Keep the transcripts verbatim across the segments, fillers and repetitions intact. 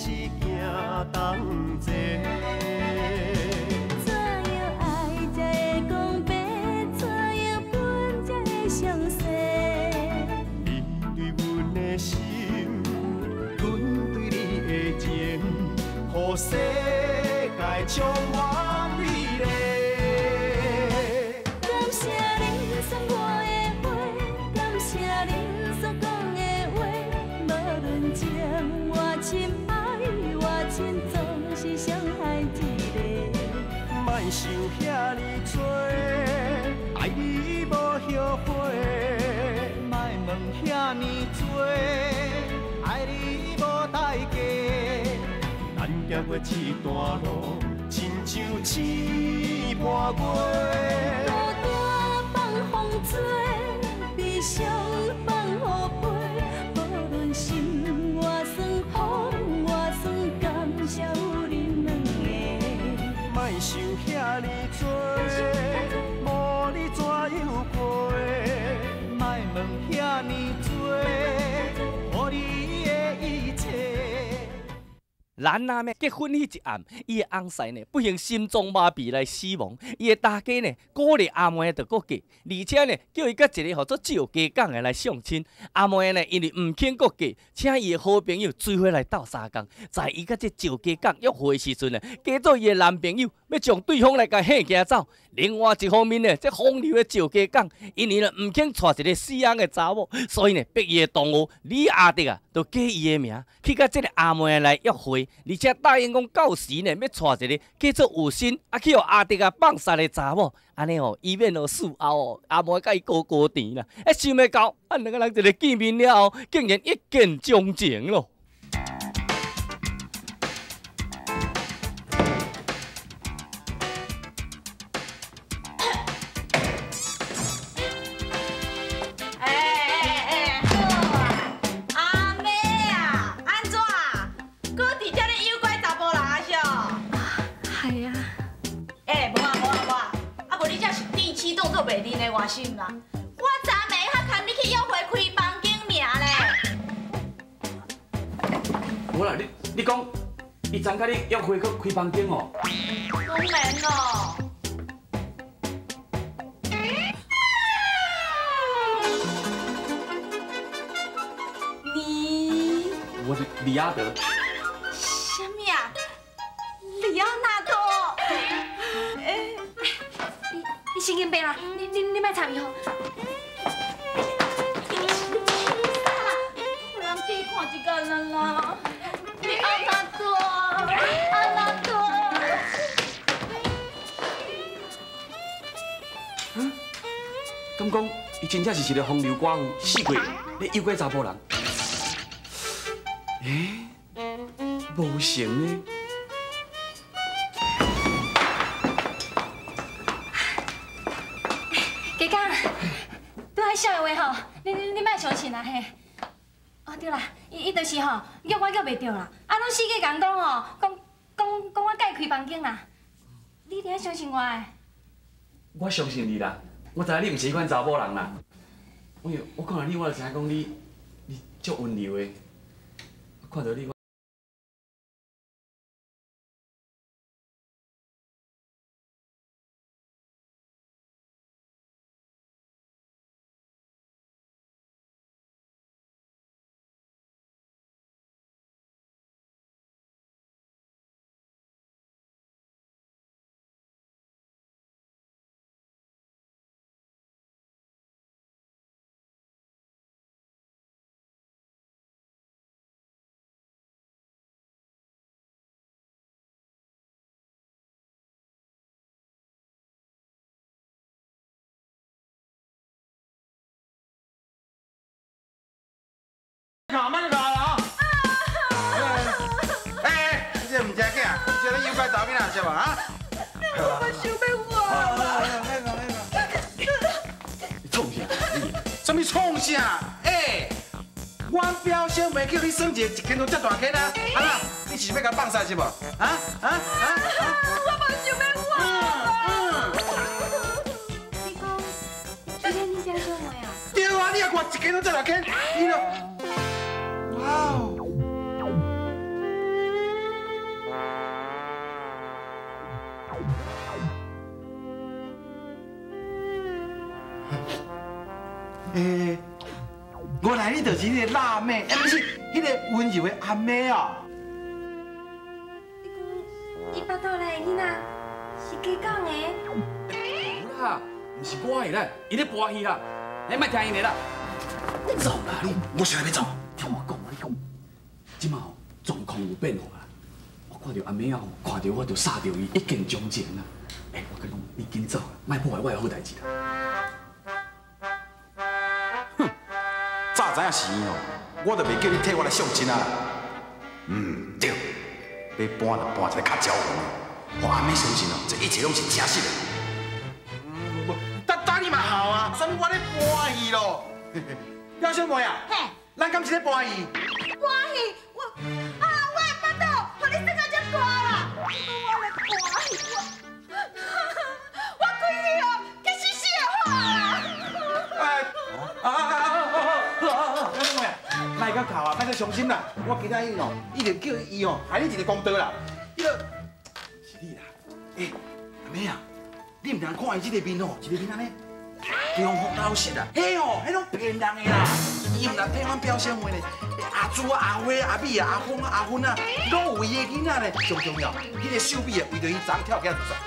是行同齐。 怎样爱才会讲白？怎样分才会相识？ 你对阮的心，阮对你的情，予世界充满美丽。 感谢恁送我的花，感谢恁所讲的话，无论情我亲爱我亲，总是相爱一个。 莫想遐尼多，爱你无后悔。莫问遐尼多，爱你无代价。咱行过这段路，亲像刺破月。 孤单放风吹，悲伤放雨飞。无论心外酸，风外酸，感谢有恁两个。 莫想遐尼多，无你怎样过？莫问遐尼多，予你的一切。 咱若要结婚迄一暗，伊的翁婿呢不幸心脏麻痹来死亡，伊的大家呢鼓励阿妹着搁嫁，而且呢叫伊甲一个号做赵家港的来相亲。阿妹呢因为毋肯搁嫁，请伊的好朋友追回来斗相共，在伊甲这赵家港约会的时阵呢，加做伊的男朋友，要将对方来甲吓惊走。另外一方面呢，这风流的赵家港，因为呢毋肯娶一个死人的查某，所以呢逼伊的同学李阿迪啊，就改伊的名，去甲这个阿妹来约会。而且答应讲到时呢，要娶一个叫做有心，啊去互阿迪啊放杀的查某，安尼哦，以免哦事后哦阿妹甲伊高高甜啦。哎，想要到，啊两个人一个见面了后，竟然一见钟情咯。 袂恁的外心啦，我昨暝还牵你去约会开房间尔咧。 无啦，你你讲，伊昨甲你约会去开房间哦？ 当然咯。你？ 我是李阿德。 什么啊？里奥纳多？诶。 你神经病啦！你你你莫插伊吼！ 有人去看一个人啦！你阿纳多，阿纳多。 嗯？敢讲伊真正是一个风流寡妇，四过咧诱拐查甫人？诶，无成呢？ 笑的话吼，你你你莫相信啦嘿。哦对啦，伊伊就是吼，约我约袂着啦，啊拢四个人讲吼，讲讲讲我甲伊开房间啦。你一定要相信我诶。 我相信你啦，我知影你毋是迄款查某人啦。哎呦，我看到你，我就知影讲你你足温柔的，看到你我。 看，慢点搞啦！哎哎，你这唔正经啊？你这咧诱拐查某囡仔是无啊？ 我想要我。 你创啥？你什么创啥？哎，我表兄袂叫你算一个一斤都遮大斤啊？啊啦，你是要甲放杀是无？啊啊啊啊！ 我无想要我。 嗯嗯。你讲，昨天你在做啥呀？ 对啊，你也看一斤都遮大斤，你咯。哇哦！ 诶，原来你就是迄个辣妹，哎，不是，迄个温柔的阿妹哦。 你巴肚内的囡仔是假讲的？ 有啦，唔是我的啦，伊咧播戏啦，你莫听伊的啦。你走啦你， 我想要走。 听我讲啊，你讲，即马吼状况有变化啦。我看到阿妹啊，看到我就杀掉伊，一见钟情啦。哎，我跟你讲，你紧走啦，莫破坏我的好代志啦。 哼，早知影是伊哦，我就袂叫你替我来相亲啊。嗯，对，要搬就搬一个较招红的。我阿妹相信哦，这一切拢是真实的。嗯，等等你嘛好啊，啥物我咧搬戏咯？廖小妹啊， 嘿， 咱敢是咧搬戏？ 搬戏，我啊，我的巴肚，互你生到这大啦！我来搬戏，我我规日哦，计死死的好啦！ 哎，啊啊啊啊啊啊！廖小妹啊，卖甲哭啊，卖甲伤心啦！我今仔日哦，一定叫伊哦，害你一个公道啦。迄个是你啦，哎，阿妹啊，你唔通看伊这个面哦，一个面安尼。中福老实啊，迄哦，迄拢骗人的啦！伊毋但骗阮表兄妹咧，阿朱啊、阿花啊、阿美啊、阿峰啊、阿芬啊，拢有伊的囡仔咧。上重要，迄个秀美啊，为着伊昨跳起来自杀。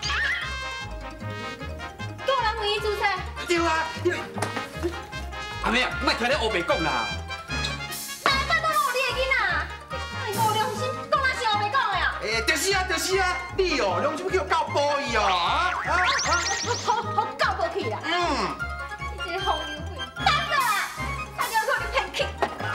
叫人为伊自杀？ 对啊，因为阿妹啊，莫听咧黑白讲啦。 哪巴肚拢有你的囡仔？你无良心，讲哪是黑白讲的啊？ 诶，就是啊，就是啊，你哦，良心叫教保伊哦，啊啊啊！ 好好教过去啦！ 嗯。 你这个风流鬼，打死啦！差点让你骗去。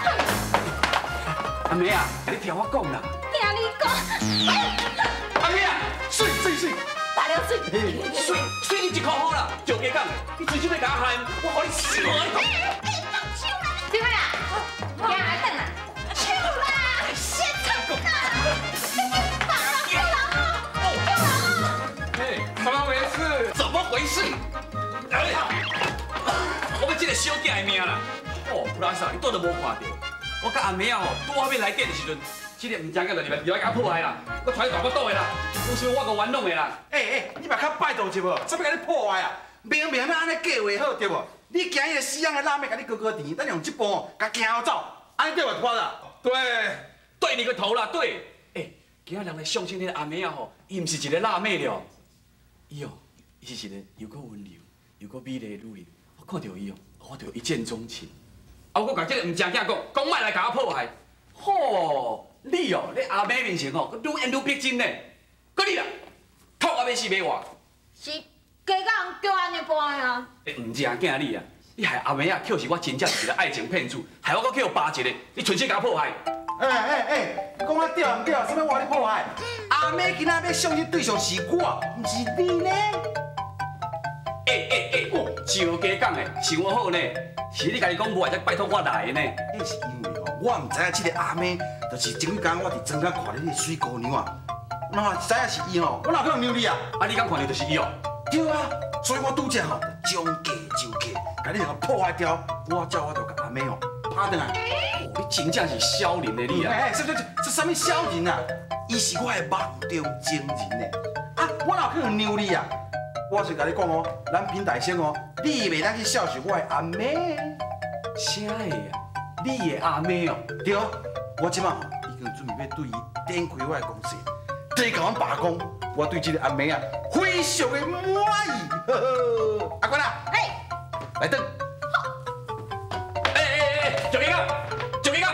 阿妹啊，你听我讲啦。 听你讲。 阿妹啊，水水水， 大了水。 水水你一箍好啦，就加讲的，你随时要甲我喊，我互你死我一口。 对啦，行来等啦，手啦，先唱啦，打人救人哦，救人哦。 嘿，怎么回事？怎么回事？哎呀，我要这个小囝的命啦！哦，不然啥，你倒都无看到。我甲阿妹啊吼，拄好要来电的时阵，这个唔正经就入来入来甲我破坏啦，我传大我倒的啦，有想我个玩弄的啦。 哎哎，你嘛较拜托一无？怎么甲你破坏啊？明明要安尼计划好对无？你惊迄个死人的辣妹甲你哥哥甜，等用这步哦，甲惊好走，安尼对无？我啦。 对，对你个头啦，对。哎，今仔人来相亲迄个阿妹啊吼，伊唔是一个辣妹了，伊哦，伊是一个又够温柔又够美丽的女人。我看到伊哦，我就一见钟情。啊，我甲这个唔正经讲，讲莫来甲我破坏。吼，你哦，你阿妹面前哦，愈演愈逼真呢。搁你啦，偷阿妹死买我。 是假讲叫安尼搬啊？ 诶，唔正经你啊！你害阿妹啊，扣是我真正是一个爱情骗子，害我搁去互扒一个，你存心甲我破坏。 哎哎哎，讲啊对唔对？什么话你破坏？阿妹今仔要相亲对象是我，唔是你呢？ 哎哎哎，就加讲的，想好呢，是你家己讲无爱才拜托我来的呢。 那是因为吼，我唔知影这个阿妹，就是前几工我伫庄间看到你个水姑娘啊，哪知影是伊吼，我哪可能让你啊？ 啊，你敢看到就是伊哦？ 对啊，所以我拄则吼，将计就计，甲你两个破坏掉，我叫我就甲阿妹吼拍转来。 哦，你真正是小人的你啊！ 哎，这这这什么小人啊？伊是我的梦中情人呢。啊，我哪可能让你啊？我是甲你讲哦，咱平台先哦，你袂当去笑许我的阿妹。 啥的啊？你的阿妹哦？ 对，我即马已经准备要对伊展开我的攻势，再甲阮爸讲，我对这个阿妹啊非常的满意。呵呵，阿官啊， 哎， 来等。 哎哎哎，就这个，就这个。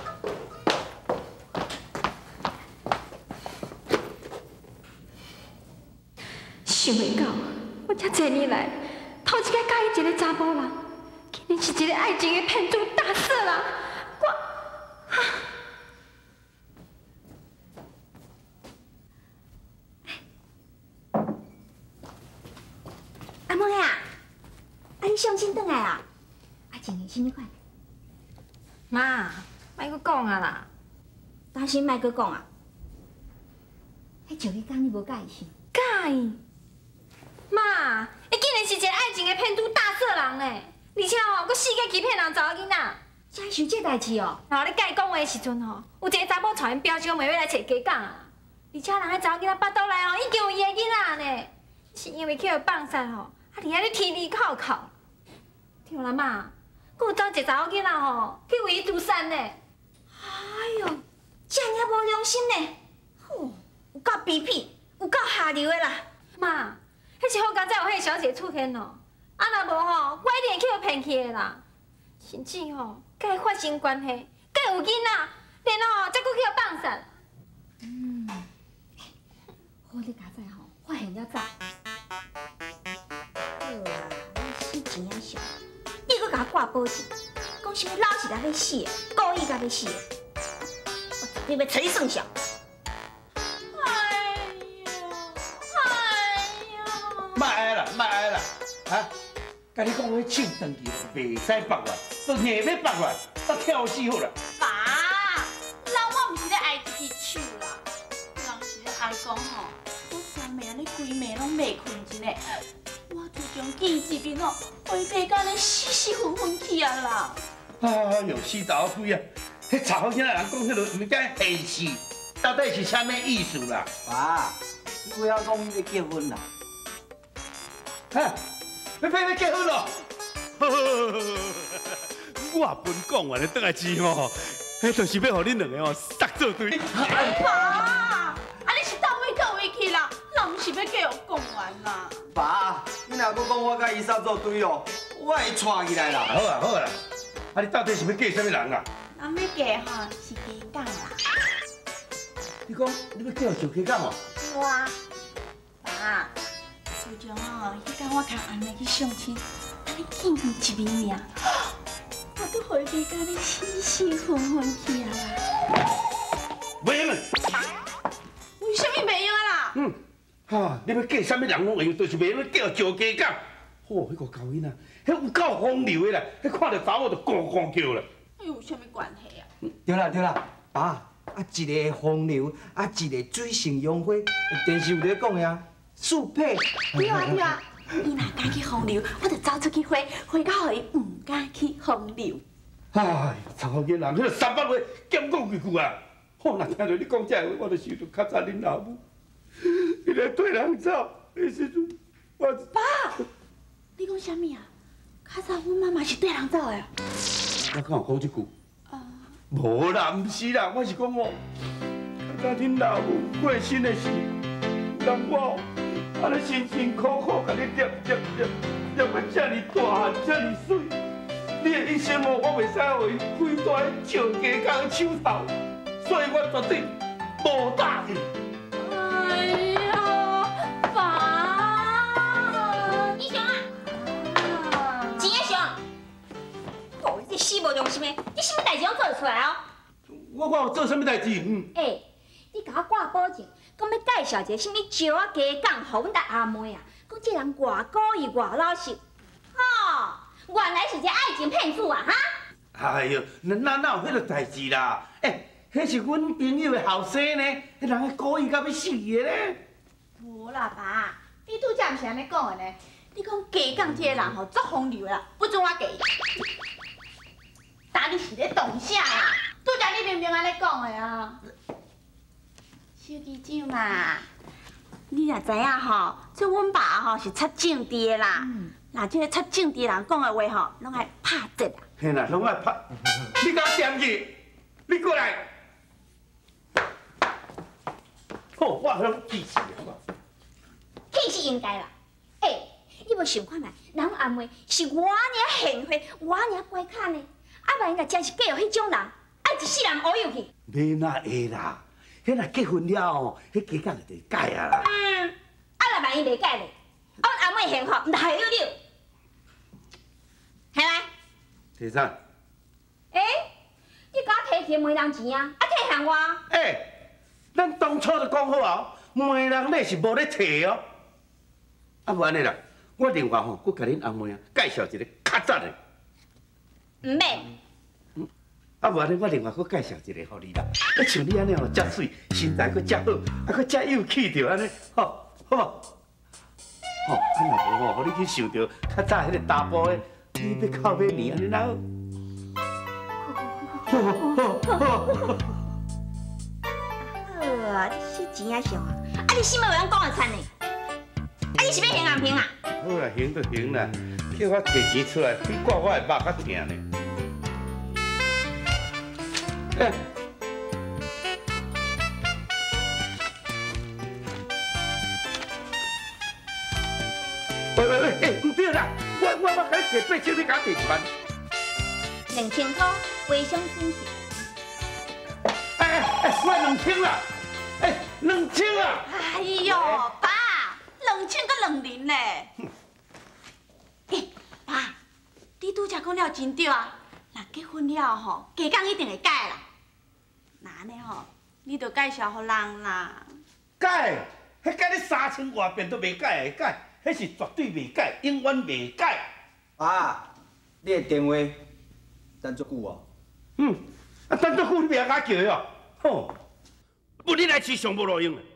想袂到，我遮多年来，头一摆介意一个查甫人，竟然是一个爱情的骗子大色人。我， 阿妹啊，啊你相亲转来啊？啊，穿的什么款？ 妈，莫阁讲啊啦！ 担心莫阁讲啊。迄就你讲你无介意是？ 介意？妈，伊竟然是一个爱情的骗子大色人呢！而且吼，佫四界欺骗人查某囡仔。 才想这代志哦。 然后你甲伊讲话的时阵吼，有一个查某带因表兄妹要来找家讲啊。而且人迄查某囡仔巴肚内吼，已经有伊的囡仔呢。是因为去互放散吼，啊，伫遐咧啼啼哭哭。 啦妈，佮有找一个查某囡仔吼去为伊自杀呢。 哎呦，这尔无良心呢！吼，有够卑鄙，有够下流的啦！ 妈，迄是好佳哉有迄个小姐出现咯，啊若无吼，我一定会去互骗去的啦。甚至吼，甲伊发生关系，甲有囡仔，然后再佮去互放散。 嗯，好你佳哉吼，发现了早。好啦，你死钱仔小，你搁甲我挂保证，讲什么老是来要死的，故意甲要死的，我绝对要找你算账。 哎呦，哎呦！ 莫哀啦，莫哀啦，啊！甲你讲，迄手断去袂使绑完，都硬要绑完，都跳死好啦。 爸，人我毋是咧爱一支手啦，人是咧爱讲吼，我昨暝安尼规暝拢袂困一个，我就将记这边吼，回家甲咧死死昏昏去啊啦。 哎呦，死查某鬼啊！迄查某囝仔人讲迄落物件戏事，到底是啥物意思啦？ 爸，你不要讲你要结婚啦。 哈，要要要结婚咯！我也本讲完了，倒来之吼，迄就是要互恁两个哦杀做对。 爸，啊你是到位到位去啦，人是要继续讲完啦。 爸，你若搁讲我甲伊杀作对哦，我会串起来啦。 好啊好啊，啊你到底是要嫁啥物人啊？ 咱要嫁吼是家讲啦。 你讲你要嫁就家讲哦？ 对啊，爸，自从哦，迄天我看阿妹去相亲，安尼见面一面尔，我都回家甲你死死昏昏去啊啦。 袂用。 为什么袂用啊啦？ 嗯，哈，你要嫁啥物人拢会用，就是袂用叫招家讲。嚯，迄个狗囡仔，迄有够风流的啦，迄看到查某就咣咣叫啦。 哎，有啥物关系啊？ 对啦对啦，爸，啊一个风流，啊一个水性杨花，电视有咧讲的啊，速配。 对啊对啊，伊若敢去风流，我就走出去花，花到互伊唔敢去风流。 哎，查某囡人，迄个三百话减讲几句啊！我若听到你讲这话，我就想到较早恁老母，伊来对人走的时阵，我爸，你讲啥物啊？较早阮妈妈是对人走的。 我敢有讲这句？无啦，毋是啦，我是讲哦，较早恁老母过身的时，人我安尼辛辛苦苦甲你念念念念到遮尔大汉，遮尔水，你的一生哦，我袂使互伊亏大笑家讲的手头，所以我绝对无答应。 哎呀，爸！ 你想啊，钱仔上，哦，你死无良心的，你什么代志拢做得出来哦？ 我我有做啥物代志？嗯， 哎，你甲我挂保证，讲要介绍一个什么石仔家讲，互阮家阿妹啊，讲这人偌古意偌老实，吼，原来是一个爱情骗子啊哈！ 哎呦，哪哪有迄个代志啦？哎，迄是阮朋友的后生呢，迄人个故意甲要死的咧。 无啦，爸，你拄则毋是安尼讲的呢？你讲家讲这个人吼，足风流啦，不准我嫁伊。打你是咧动啥啦？拄则你明明安尼讲的啊！小机长嘛，你若知影吼，这阮爸吼是出政治的啦。那这个出政治人讲的话吼，拢爱拍折啊。 嘿啦，拢爱拍。你甲我点去，你过来。好，我拢记死了。 气是应该啦。哎，你无想看觅，人阿妹是我尔贤惠，我尔乖巧呢，啊万一若真是嫁予迄种人，爱一世人乌有去。 要哪会啦？迄若结婚了哦，迄家讲就得改啊啦。 嗯，啊若万一袂改咧，啊阮阿妹幸福，毋得害了了。下来。 提啥？ 哎，你甲我提钱媒人钱啊？啊提向我？ 哎，咱当初就讲好啊，媒人咧是无咧摕哦。啊无安尼啦，我另外吼，佮甲恁阿妹啊介绍一个较早的。 毋免。 啊无安尼，我另外佮介绍一个互你啦。啊像你安尼吼，遮水，身材佮遮好，啊佮遮有气着安尼，吼，好无？吼，啊若无吼，互你去想着较早迄个查甫的，你要靠尾年安尼哪好？好好好。 好啊，你死钱仔上啊！啊你什么话拢讲会出呢？啊你是要行硬平啊？ 好啦，行就行啦， 叫我摕钱出来，你挂我的肉较疼呢。哎，喂喂喂，哎，唔对啦，我我我甲你摕八千，你甲我摕一万。 两千块，微商申请。 哎哎哎，我两千啦，哎，两千啊！ 哎呦，爸，两千个两零呢？哎，爸，你拄则讲了真对啊！若结婚了吼，价讲一定会改啦。那安尼吼，你着介绍互人啦。 改，迄改你三千外遍都袂改会改，迄是绝对袂改，永远袂改。 爸，你的电话等足久哦。 嗯，啊，等足久你袂晓叫哦，吼，不你来市上无路用啊。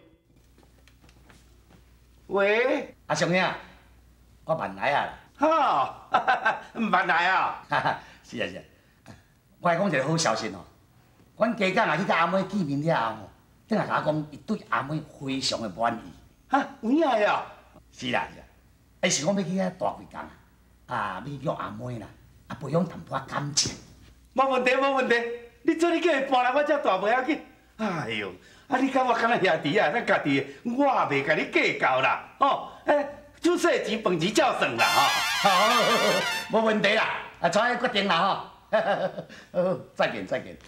喂， 阿雄兄，我慢来啊。 哈，慢来啊。 是啊是啊，我来讲一个好消息哦。阮家长也去甲阿妹见面了后，等下甲我讲，伊对阿妹非常的满意。 哈，有影的啊？ 是啦是啦，伊是讲要去遐大会工啊，要约阿妹啦，啊培养淡薄仔感情。 无问题，无问题。你做你叫伊搬来我遮大袂要紧。哎呦，啊你甲我敢若兄弟啊，咱家己的，我也袂甲你计较啦。哦，哎，煮细钱饭钱照算啦，吼。 好，无问题啦，啊，怎决定啦吼。好，再见再见。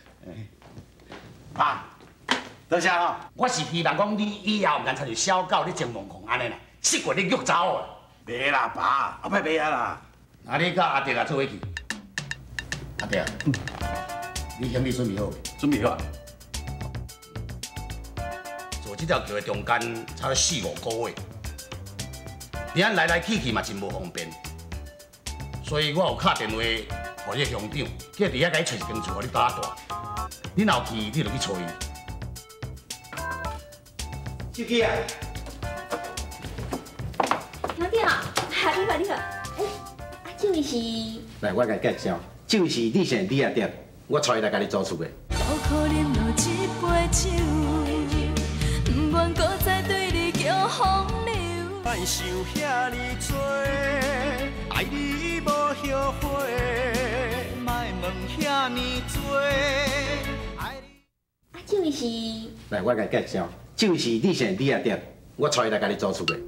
爸， 多谢吼。 我是希望讲你以后唔干参像小狗咧情梦狂安尼啦，失过你玉走啊。 袂啦，爸，后摆袂啊啦。 那你甲阿弟啊做伙去。阿弟啊，你行李准备好未？ 准备好啊。 做这条桥的中间差了四五个月，你安来来去去嘛真无方便，所以我有打电话给迄个乡长，叫伫遐甲伊找一间厝，互你搭住。你若有去，你就去找伊。 手机啊！ 兄弟啊，你好你好，哎，啊这位是？ 来，我甲你介绍，这位是李姓李阿爹，我带伊来甲你租厝的。 苦苦饮落一杯酒，不愿搁再对你叫风流。 莫想遐尼多，爱你无后悔，莫问遐尼多，爱你。 啊这位是？ 来，我甲你介绍，这位是李姓李阿爹，我带伊来甲你租厝的。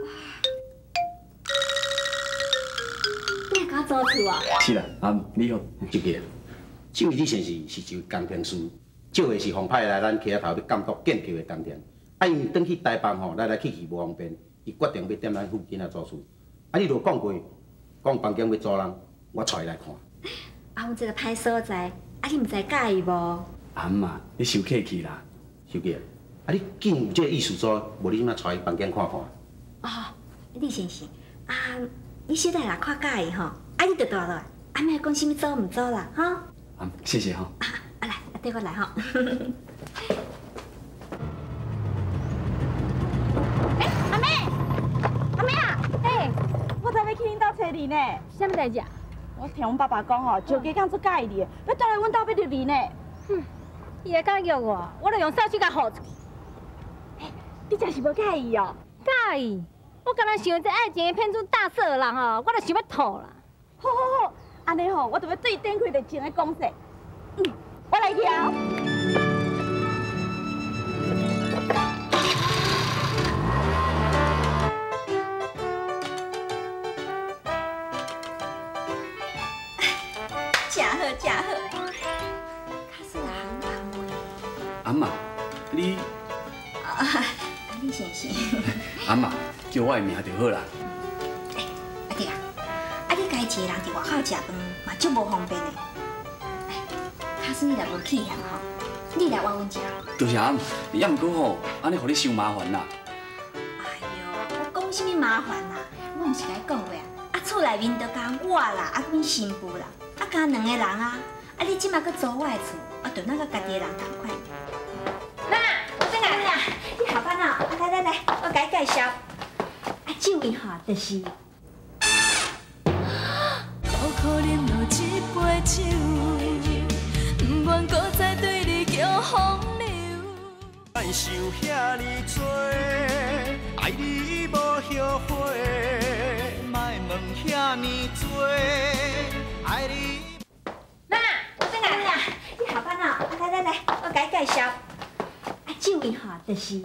你来甲我租厝啊？ 是啦，啊，你好， 这个，这位李先生是一位工程师，借的是风派来咱溪仔头要监督建桥的工程。啊，因转去台北吼，来来去去无方便，伊决定要踮咱附近啊租厝。啊，你若讲过，讲房间要租人，我带伊来看。 啊，有一个歹所在，啊，你毋知介意无？ 阿妈，你受客气啦。 小姐，啊，你竟有这个意思做，无你即马带伊房间看看。 哦，李先生，啊，你小弟若看介意吼，啊，你就倒落来，啊，莫讲啥物租毋租啦，哈。 啊，谢谢哈。 啊，啊来，啊缀我来吼。 哎，阿妹，阿妹啊，哎，我昨要去恁兜找你呢。 啥物代志啊？ 我听阮爸爸讲吼，石家港做介意你的，要倒来阮兜要着你呢。 哼，伊会敢约我，我著用手机甲吼出去。 哎，你真是无介意哦？ 介意？我敢若想这爱情的骗子大色的人哦，我著想要吐啦。 好好好，安尼吼，我著要对展开着前个讲势。嗯，我来调。 真好真好，较适合行行话。 阿妈，你啊，李先生。 阿妈叫我的名就好啦。 哎，阿弟啊，啊你家一个人伫外口食饭嘛，足无方便的。哎，假使你若无去嫌吼，你来玩阮遮。 多谢阿妈，也毋过吼，安尼互你伤麻烦啦。 哎呦，我讲啥物麻烦啦？我毋是甲你讲过啊，啊厝内面就加我啦，啊阮新妇啦，啊加两个人啊，啊你即马搁租我的厝，啊就那甲家己的人同款。妈，我转来啦，你下班啊？啊来来来，我甲你介绍，啊这位吼就是苦苦饮落一杯酒，不愿搁再对你叫风流。 莫想遐尼多，爱你无后悔，莫问遐做，爱你。 妈，我等下呀，你下班啊？来来来，我给你介绍，啊，这位哈就是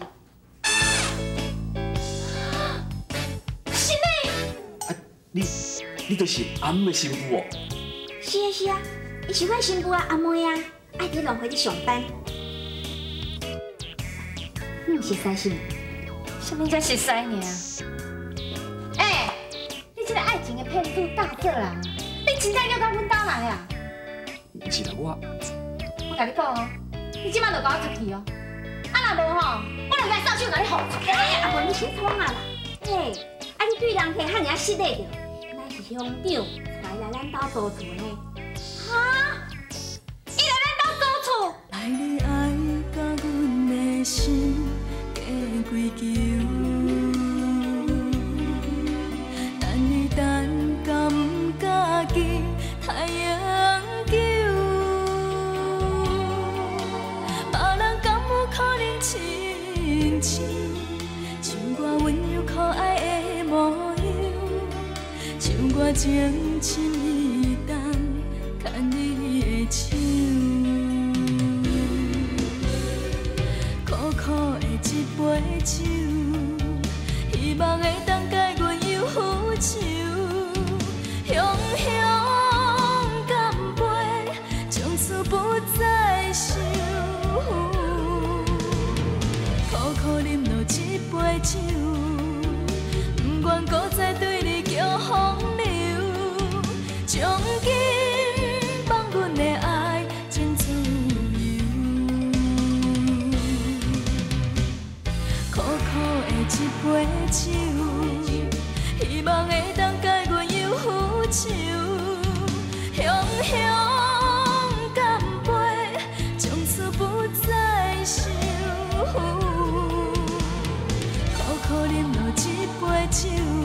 是你。 啊，你你就是阿姆的媳妇哦。 是啊是啊，伊是阮新妇啊，阿妹啊，爱伫农会咧上班。你有熟悉是？什么叫熟悉呢？哎，你这个爱情的骗子大作啦！你真正要到阮家来啊？ 不是啦，我我甲你讲哦，你即摆就赶我出去哦。啊若无吼，我就来扫帚甲你吼出去。啊无你是创啊啦？嘿，啊你对人客汉尔失礼着，乃是乡长带来咱家租厝呢。哈？伊来咱家租厝？ 爱你爱甲阮的心加归球，等你等甲毋敢记太阳球，别人敢有可能亲像像我温柔可爱的模样，像我情深意重牵你的手。苦苦的一杯酒，希望会当解阮忧愁。雄雄干杯，从此不再想。苦苦饮落一杯酒，不愿搁再对你叫风流。从今放阮的爱真自由。苦苦的一杯酒，希望会当解阮忧愁。雄雄干杯，从此不再想。苦苦饮落一杯酒。